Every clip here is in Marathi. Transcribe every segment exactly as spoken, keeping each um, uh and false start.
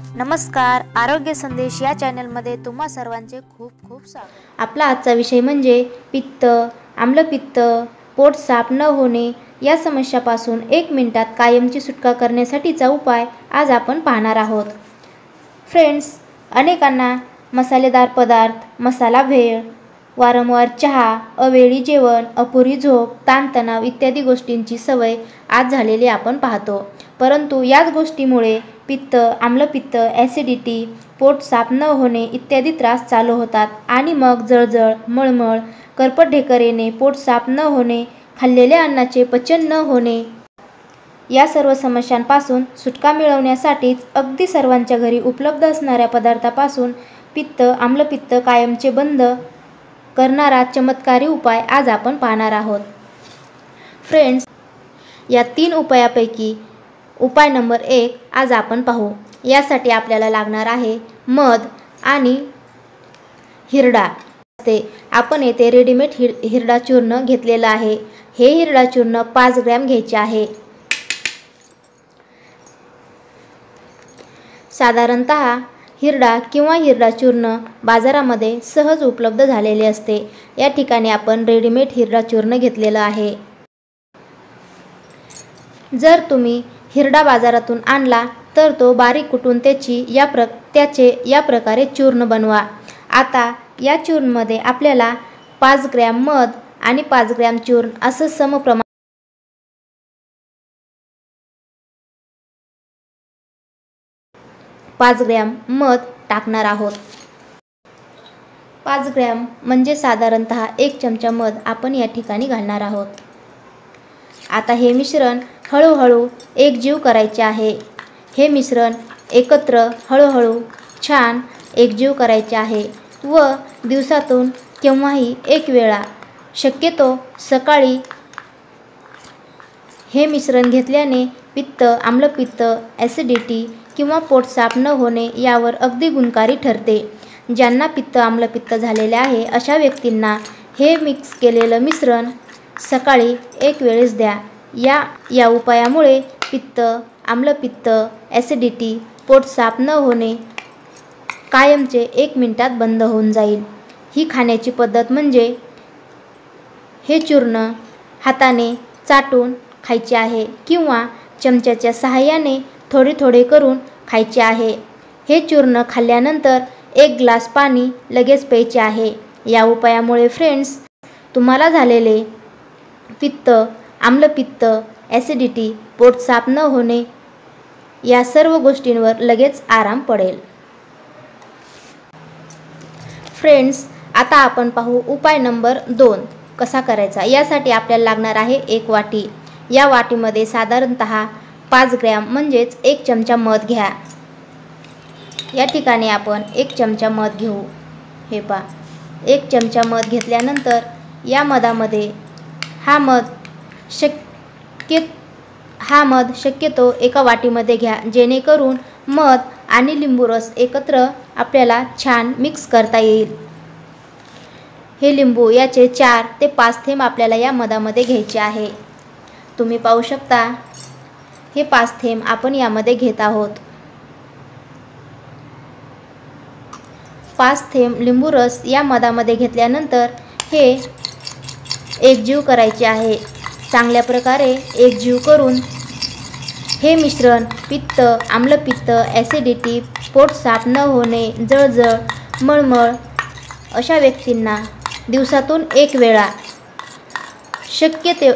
नमस्कार, आरोग्य संदेश या चॅनलमध्ये तुम्हा सर्वांचे खूप खूप स्वागत। आपला आजचा विषय म्हणजे पित्त, आम्लपित्त, पोट साफ न होणे या समस्यापासून एक मिनिटात कायमची सुटका करण्यासाठीचा उपाय आज आपण पाहणार आहोत। फ्रेंड्स, अनेकांना मसालेदार पदार्थ, मसाला भेळ, वारंवार चहा, अवेळी जेवण, अपुरी झोप, ताणतणाव इत्यादी गोष्टींची सवय आज झालेली आपण पाहतो। परंतु याच गोष्टीमुळे पित्त, आम्लपित्त, ॲसिडिटी, पोट साफ न होणे इत्यादी त्रास चालू होतात आणि मग जळजळ, मळमळ, करपट ढेकर येणे, पोट साफ न होणे, खाल्लेल्या अन्नाचे पचन न होणे या सर्व समस्यांपासून सुटका मिळवण्यासाठीच अगदी सर्वांच्या घरी उपलब्ध असणाऱ्या पदार्थापासून पित्त, आम्लपित्त कायमचे बंद करणारा चमत्कारी उपाय आज आपण पाहणार आहोत। फ्रेंड्स, या तीन उपायापैकी उपाय नंबर एक आज आपण पाहू। यासाठी आपल्याला लागणार आहे मध आणि हिरडा। ते आपण येथे रेडीमेड हिर हिरडा चूर्ण घेतलेला आहे। हे हिरडा चूर्ण पाच ग्रॅम घ्यायचे आहे। साधारणतः हिरडा किंवा हिरडा चूर्ण बाजारामध्ये सहज उपलब्ध झालेले असते। या ठिकाणी आपण रेडीमेड हिरडा चूर्ण घेतलेलं आहे। जर तुम्ही हिरडा बाजारातून आणला तर तो बारीक कुटून त्याची या प्र त्याचे या प्रकारे चूर्ण बनवा। आता या चूर्णमध्ये आपल्याला पाच ग्रॅम मध आणि पाच ग्रॅम चूर्ण असं समप्रमाण पाच ग्रॅम मध टाकणार आहोत। पाच ग्रॅम म्हणजे साधारणतः एक चमचा मध आपण या ठिकाणी घालणार आहोत। आता हे मिश्रण हळूहळू एकजीव करायचे आहे। हे मिश्रण एकत्र हळूहळू छान एकजीव करायचे आहे व दिवसातून केव्हाही एक वेळा, शक्यतो सकाळी हे मिश्रण घेतल्याने पित्त, आम्लपित्त, ॲसिडिटी किंवा पोट साफ न होणे यावर अगदी गुणकारी ठरते। ज्यांना पित्त, आम्लपित्त झालेले आहे अशा व्यक्तींना हे मिक्स केलेलं मिश्रण सकाळी एक वेळेस द्या। या या उपायामुळे पित्त, आम्लपित्त, ॲसिडिटी, पोट साफ न होणे कायमचे एक मिनिटात बंद होऊन जाईल। ही खाण्याची पद्धत म्हणजे हे चूर्ण हाताने चाटून खायचे आहे किंवा चमच्याच्या सहाय्याने थोडे थोडे करून खायचे आहे। हे चूर्ण खाल्ल्यानंतर एक ग्लास पाणी लगेच प्यायचे आहे। या उपायामुळे फ्रेंड्स, तुम्हाला झालेले पित्त, आम्लपित्त, ॲसिडिटी, पोट साफ न होणे या सर्व गोष्टींवर लगेच आराम पडेल। फ्रेंड्स, आता आपण पाहू उपाय नंबर दोन कसा करायचा। यासाठी आपल्याला लागणार आहे एक वाटी। या वाटीमध्ये साधारणतः पाच ग्रॅम म्हणजेच एक चमचा मध घ्या। या ठिकाणी आपण एक चमचा मध घेऊ। हे पहा, एक चमचा मध घेतल्यानंतर या मधामध्ये हा मध शक्य हा मध शक्यतो एका वाटीमध्ये घ्या, जेणेकरून मध आणि लिंबू रस एकत्र आपल्याला छान मिक्स करता येईल। हे लिंबू याचे चार ते पाच थेंब आपल्याला या मधामध्ये घ्यायचे आहे। तुम्ही पाहू शकता हे पाच थेंब आपण यामध्ये घेत आहोत। पाच थेंब लिंबू रस या मधामध्ये घेतल्यानंतर हे एकजीव करायचे आहे। चांगल्या प्रकारे एकजीव करून हे मिश्रण पित्त, आम्लपित्त, ॲसिडिटी, पोट साफ न होणे, जळजळ, मळमळ अशा व्यक्तींना दिवसातून एक वेळा, शक्य ते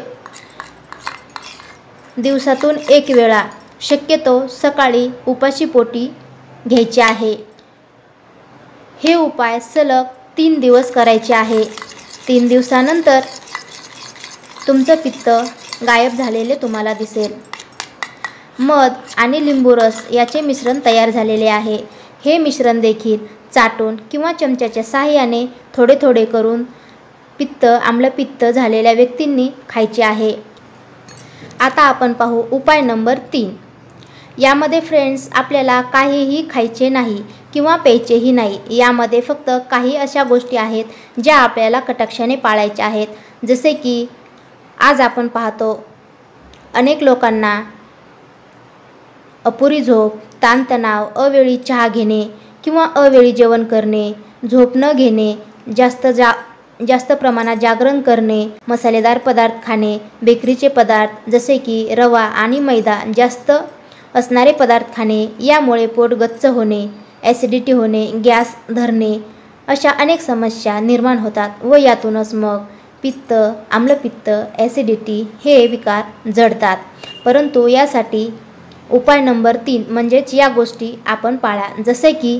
दिवसातून एक वेळा शक्यतो सकाळी उपाशी पोटी घ्यायचे आहे। हे उपाय सलग तीन दिवस करायचे आहे। तीन दिवसानंतर तुमचं पित्त गायब झालेले तुम्हाला दिसेल। मध आणि लिंबू रस याचे मिश्रण तयार झालेले आहे। हे मिश्रण देखील चाटून किंवा चमच्याच्या सहाय्याने थोडे थोडे करून पित्त, आम्लपित्त झालेल्या व्यक्तींनी खायचे आहे। आता आपण पाहू उपाय नंबर तीन। यामध्ये फ्रेंड्स, आपल्याला काहीही खायचे नाही किंवा प्यायचेही नाही। यामध्ये फक्त काही अशा गोष्टी आहेत ज्या आपल्याला कटाक्षाने पाळायच्या आहेत। जसे की आज आपण पाहतो अनेक लोकांना अपुरी झोप, ताणतणाव, अवेळी चहा घेणे किंवा अवेळी जेवण करणे, झोप न घेणे, जास्त जा जास्त प्रमाणात जागरण करणे, मसालेदार पदार्थ खाणे, बेकरीचे पदार्थ जसे की रवा आणि मैदा जास्त असणारे पदार्थ खाणे यामुळे पोट गच्च होणे, ॲसिडिटी होणे, गॅस धरणे अशा अनेक समस्या निर्माण होतात व यातूनच मग पित्त, आम्लपित्त, ॲसिडिटी हे विकार जडतात. परंतु यासाठी उपाय नंबर तीन म्हणजेच या गोष्टी आपण पाळा. जसे की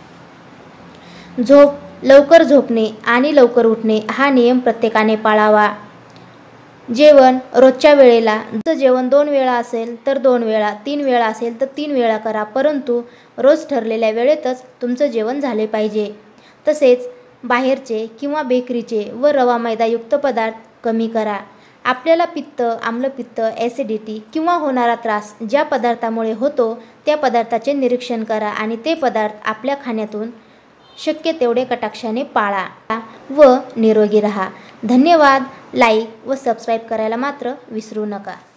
झोप लवकर झोपणे आणि लवकर उठणे हा नियम प्रत्येकाने पाळावा. जेवण रोजच्या वेळेला, जर जेवण दोन वेळा असेल तर दोन वेळा, तीन वेळा असेल तर तीन वेळा करा, परंतु रोज ठरलेल्या वेळेतच तुमचं जेवण झाले पाहिजे. तसेच बाहेरचे किंवा बेकरीचे व रवा मैदायुक्त पदार्थ कमी करा. आपल्याला पित्त, आम्लपित्त, ॲसिडिटी किंवा होणारा त्रास ज्या पदार्थामुळे होतो त्या पदार्थाचे निरीक्षण करा आणि ते पदार्थ आपल्या खाण्यातून शक्य तेवढे कटाक्षाने पाळा व निरोगी राहा. धन्यवाद. लाईक व सबस्क्राईब करायला मात्र विसरू नका.